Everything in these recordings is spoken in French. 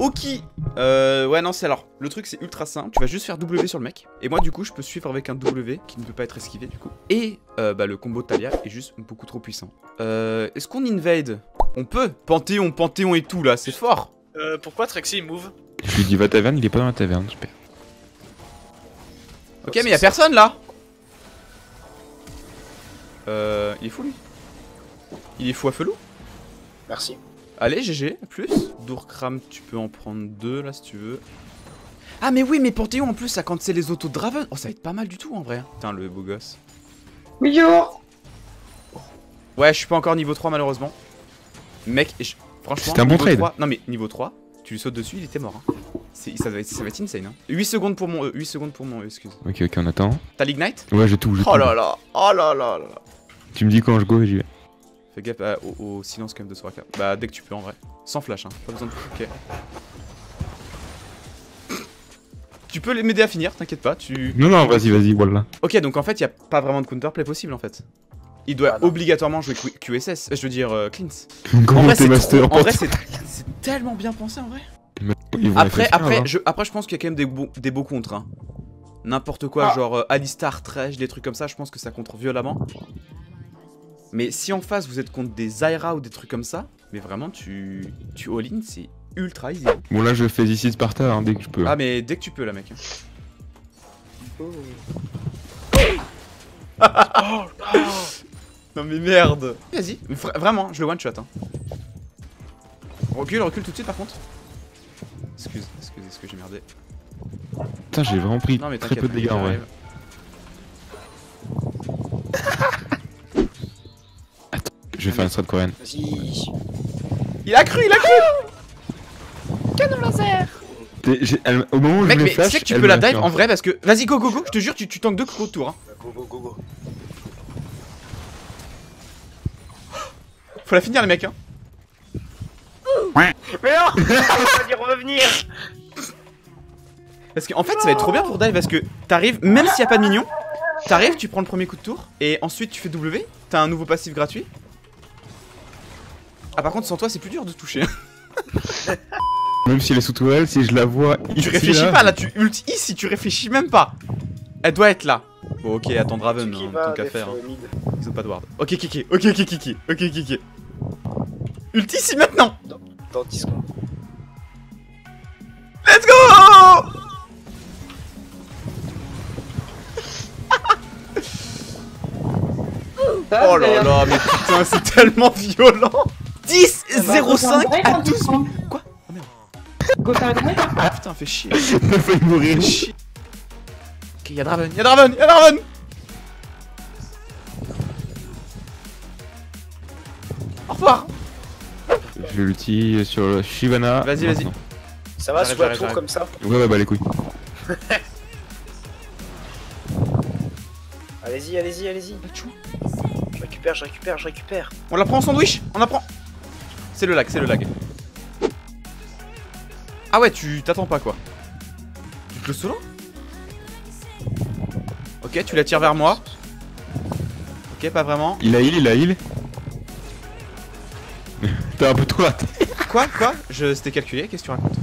Ok. Ouais, non, c'est alors. Le truc, c'est ultra simple. Tu vas juste faire W sur le mec. Et moi, du coup, je peux suivre avec un W qui ne peut pas être esquivé, du coup. Et bah, le combo de Talia est juste beaucoup trop puissant. Est-ce qu'on invade? On peut. Panthéon et tout, là, c'est fort. Pourquoi Trexie il move? Je lui dis va taverne, il est pas dans la taverne, super. Ok, mais y'a personne là. Il est fou lui. Il est fou à felou. Merci. Allez, GG, plus. Dourkram, tu peux en prendre 2 là si tu veux. Ah, mais oui, mais Panthéon en plus, ça quand c'est les autos de Draven. Oh, ça va être pas mal du tout en vrai. Putain, le beau gosse. Oui, yo. Ouais, je suis pas encore niveau 3 malheureusement. Mec, franchement, c'est un bon niveau trade. 3, non mais niveau 3, tu lui sautes dessus, il était mort. Hein. Ça va être insane. Hein. 8 secondes pour mon 8 secondes pour mon excuse. Ok, on attend. T'as l'ignite? Ouais, je tout, je Oh là là, oh là là là. Tu me dis quand je go et j'y vais. Fais gaffe au silence quand même de Soraka. Bah dès que tu peux en vrai. Sans flash hein, pas besoin de... Ok. Tu peux m'aider à finir, t'inquiète pas, tu... Non, vas-y, voilà. Ok, donc en fait, y a pas vraiment de counterplay possible en fait. Il doit obligatoirement jouer QSS, je veux dire cleans. En vrai, c'est tellement bien pensé en vrai. Après, je pense qu'il y a quand même des beaux contres. Hein. N'importe quoi, genre Alistar, Thresh, des trucs comme ça, je pense que ça contre violemment. Mais si en face vous êtes contre des Zyra ou des trucs comme ça, mais vraiment tu all-in, c'est ultra easy. Bon là je fais ici Sparta hein, dès que je peux. Ah mais dès que tu peux là mec. Non mais merde. Vas-y, vraiment, je le one shot hein. Recule tout de suite par contre. Excuse, j'ai merdé. Putain j'ai vraiment pris très peu de dégâts en vrai. Attends, je vais faire une strat coréenne. Vas-y. Il a cru. Canon laser. Au moment où mec, je me mais flash, tu sais que tu peux la dive en vrai parce que... Vas-y go, je te jure, tu tankes 2 tours hein. Go. Faut la finir les mecs hein. Mais non. On va dire revenir. Parce qu'en fait ça va être trop bien pour dive parce que t'arrives, même s'il y a pas de minion, t'arrives, tu prends le premier coup de tour et ensuite tu fais W, t'as un nouveau passif gratuit. Ah par contre sans toi c'est plus dur de toucher. Même si elle est sous tourelle, si je la vois ici, tu réfléchis pas là, tu ult ici, tu réfléchis même pas. Elle doit être là. Bon ok, attends Draven, hein, tant qu'à faire. Hein. Ils ont pas de ward. Ok Kiki. Ult ici maintenant. Dans 10 secondes. Let's go. Oh là là, mais putain, c'est tellement violent. 10-0-5 à 12 000. Quoi? Oh merde. Go faire le Ah putain, fait chier. Il a failli mourir. Ok, y'a Draven. Au revoir. Je vais l'utiliser sur le Shyvana. Vas-y. Ça va sous la tour j'arrive. comme ça? Ouais, bah les couilles. Allez-y. Je récupère. On la prend en sandwich. C'est le lag. Ah ouais, tu t'attends pas quoi. Tu te le solo? Ok, tu la tires vers moi. Ok, pas vraiment. Il a heal. T'as un peu tout raté. Quoi? C'était calculé, qu'est-ce que tu racontes?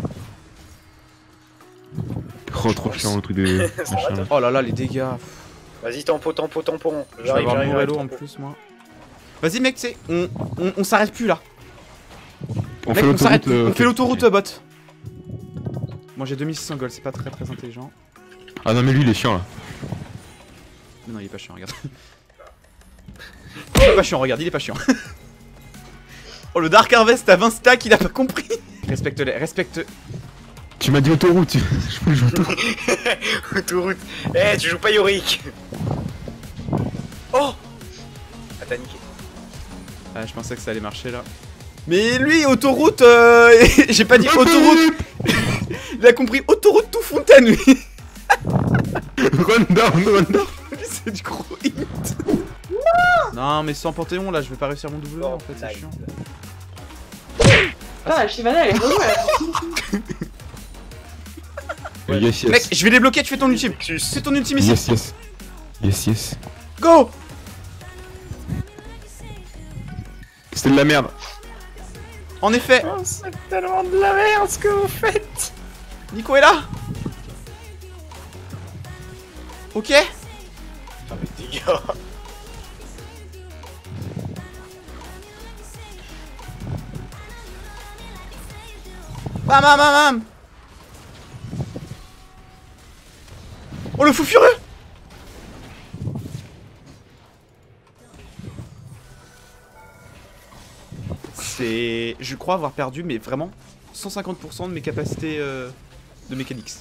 Oh, trop chiant le truc de machin là. Oh là là, les dégâts. Vas-y, tempo. Je vais avoir Morello en plus, moi. Vas-y, mec, tu sais, on s'arrête plus là. On Mec, fait on s'arrête plus. On l'autoroute. fait l'autoroute bot. Moi j'ai 2600 gold, c'est pas très intelligent. Ah non, mais lui il est chiant là. Mais non, il est pas chiant, regarde. Il est pas chiant, regarde, il est pas chiant. Oh, le Dark Harvest à 20 stacks, il a pas compris. Respecte-les, respecte. Tu m'as dit autoroute. Je peux jouer autoroute. Autoroute. Eh, tu joues pas Yorick. Oh. Ah, t'as niqué. Ah, je pensais que ça allait marcher là. Mais lui, autoroute, j'ai pas dit autoroute. Il a compris autoroute tout fontaine, lui. Run down. C'est du gros hit. Non, mais sans Panthéon, là, je vais pas réussir mon W en fait, c'est chiant. Ah, Shyvana elle est relou elle. Yes. Mec, je vais les bloquer, tu fais ton ultime. Fais ton ultime ici. Yes. Go. C'était de la merde. En effet. Oh, c'est tellement de la merde ce que vous faites. Nico est là. Ok. Ah mais des gars. Bam bam bam bam. Oh le fou furieux. C'est... Je crois avoir perdu, mais vraiment 150% de mes capacités de mécanics.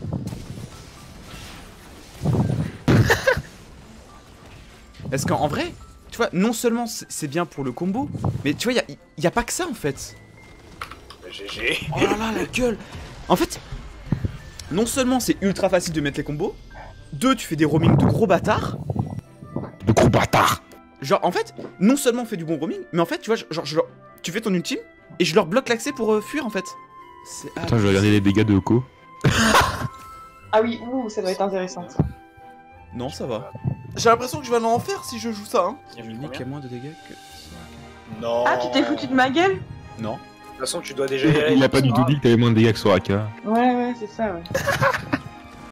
Parce qu'en vrai, tu vois, non seulement c'est bien pour le combo, mais tu vois, y a pas que ça en fait. GG. Oh là là, la gueule. En fait, non seulement c'est ultra facile de mettre les combos, deux, tu fais des roamings de gros bâtards. De gros bâtards. Genre, en fait, non seulement on fait du bon roaming, mais en fait, tu vois, genre, tu fais ton ultime, et je leur bloque l'accès pour fuir en fait. Attends, je vais regarder les dégâts de Oko. Ah oui, ouh, ça doit être intéressant ça. Non, ça va. J'ai l'impression que je vais aller en enfer si je joue ça, hein. Il y a plus Unique combien a moins de dégâts que... Non. Ah, tu t'es foutu de ma gueule? Non. De toute façon, tu dois déjà y aller. Il a pas du tout dit que t'avais moins de dégâts que Soraka. Ouais, c'est ça, ouais.